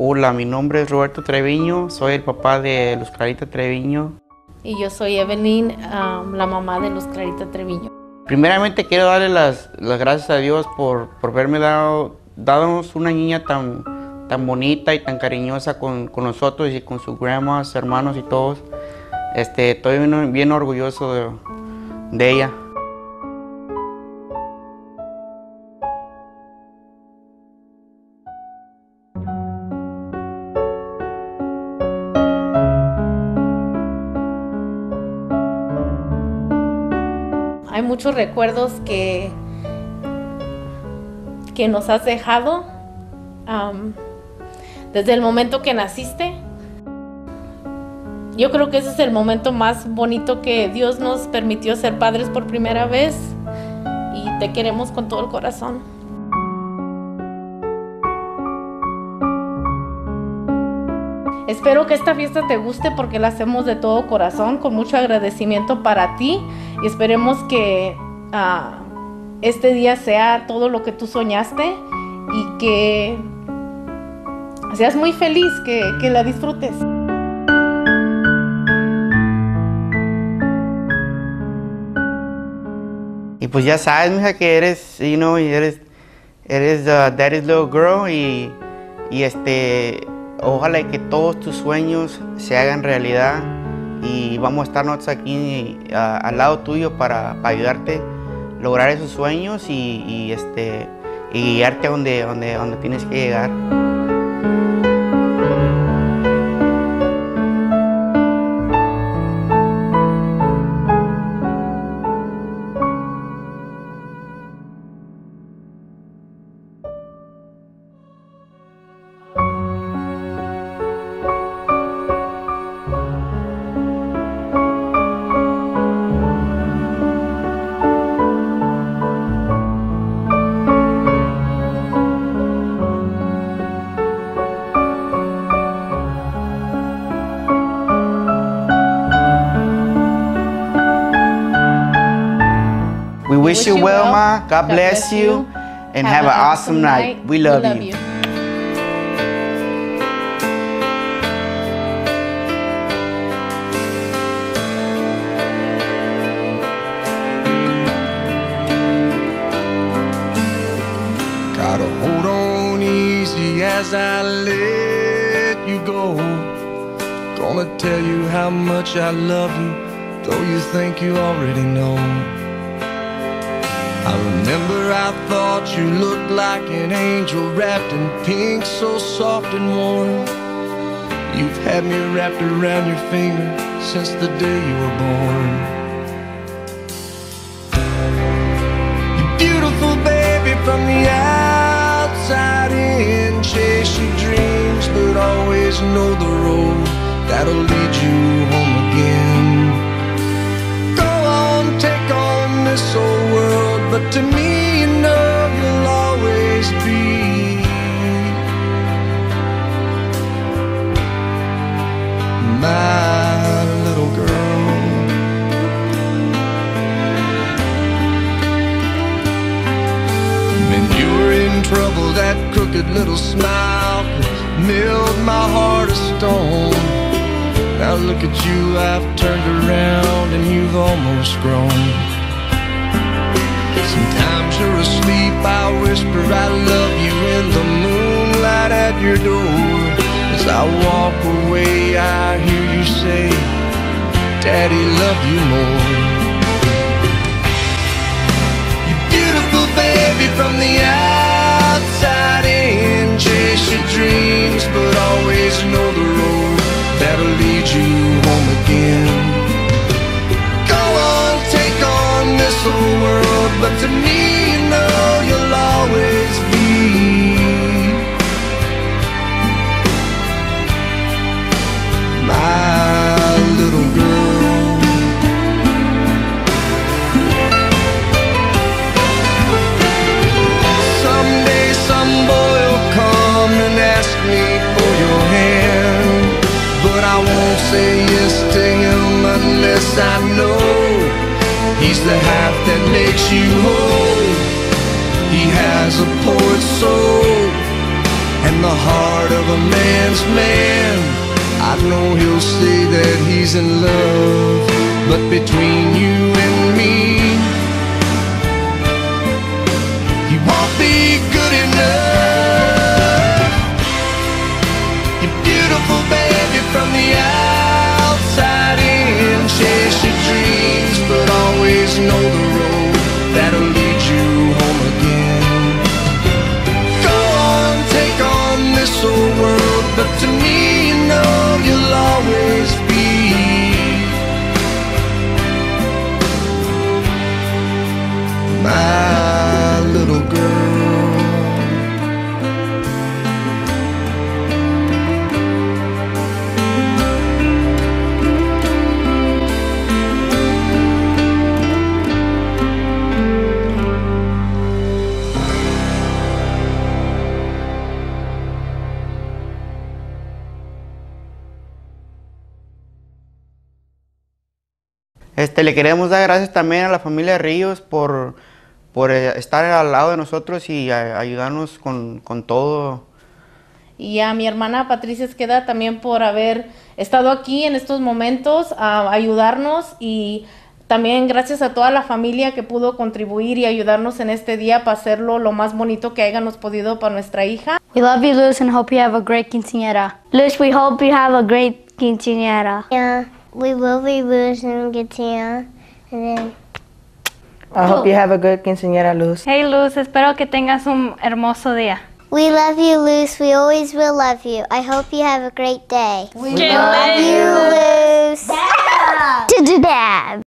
Hola, mi nombre es Roberto Treviño, soy el papá de Luz Clarita Treviño. Y yo soy Evelyn, la mamá de Luz Clarita Treviño. Primeramente quiero darle las gracias a Dios por haberme darnos una niña tan bonita y tan cariñosa con nosotros y con sus grandmas, hermanos y todos. Estoy bien orgulloso de ella. Hay muchos recuerdos que nos has dejado desde el momento que naciste. Yo creo que ese es el momento más bonito que Dios nos permitió ser padres por primera vez, y te queremos con todo el corazón. Espero que esta fiesta te guste porque la hacemos de todo corazón, con mucho agradecimiento para ti, y esperemos que este día sea todo lo que tú soñaste y que seas muy feliz, que la disfrutes. Y pues ya sabes, mija, que eres daddy's little girl y ojalá que todos tus sueños se hagan realidad, y vamos a estar nosotros aquí al lado tuyo para ayudarte a lograr esos sueños y guiarte a donde tienes que llegar. We wish you well, Ma. God bless you. And have an awesome night. We love you. Gotta hold on easy as I let you go. Gonna tell you how much I love you, though you think you already know. I remember I thought you looked like an angel wrapped in pink, so soft and warm. You've had me wrapped around your finger since the day you were born. You're beautiful, baby, from the outside in. Chase your dreams, but always know the road that'll lead you home again. Go on, take on this old world, but to me, you know you'll always be my little girl. When you were in trouble, that crooked little smile milled my heart of stone. Now look at you, I've turned around and you've almost grown. Sometimes you're asleep, I whisper I love you in the moonlight at your door. As I walk away, I hear you say, Daddy, love you more. You're beautiful, baby, from the outside in. Chase your dreams, but always know the road that'll lead you home again. Go on, take on this whole world, but to me, you know you'll always be my little girl. Someday some boy will come and ask me for your hand, but I won't say yes to him unless I know he's the half that makes you whole. He has a poet's soul, and the heart of a man's man. I know he'll say that he's in love, but between you and me, he won't be good enough. You're beautiful, baby, from the outside in. Chase your dreams, but always know the road that'll lead you home again. Go on, take on this old world, but to me, you know you'll always be my little girl. Le queremos dar gracias también a la familia Ríos por estar al lado de nosotros y ayudarnos con todo. Y a mi hermana Patricia Esqueda también por haber estado aquí en estos momentos a ayudarnos, y también gracias a toda la familia que pudo contribuir y ayudarnos en este día para hacerlo lo más bonito que hayamos podido para nuestra hija. We love you, Luz, and hope you have a great quinceañera. Luz, we hope you have a great quinceañera. Yeah, we will be losing Gatia, and then I hope you have a good quinceañera, Luz. Hey, Luz, espero que tengas un hermoso día. we love you, Luz. We always will love you. I hope you have a great day. We love you, Luz. Dad. To the dad.